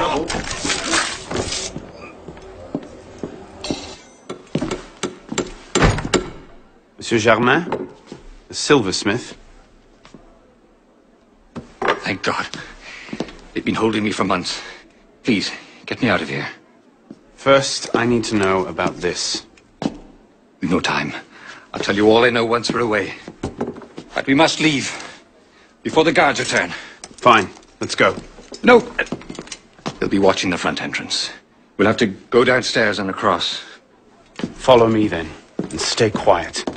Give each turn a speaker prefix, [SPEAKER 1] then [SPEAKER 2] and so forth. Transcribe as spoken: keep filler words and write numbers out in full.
[SPEAKER 1] Monsieur Germain, the silversmith.
[SPEAKER 2] Thank God. They've been holding me for months. Please, get me out of here.
[SPEAKER 1] First, I need to know about this.
[SPEAKER 2] We've no time. I'll tell you all I know once we're away. But we must leave before the guards return.
[SPEAKER 1] Fine, let's go.
[SPEAKER 2] No! They'll be watching the front entrance. We'll have to go downstairs and across.
[SPEAKER 1] Follow me then, and stay quiet.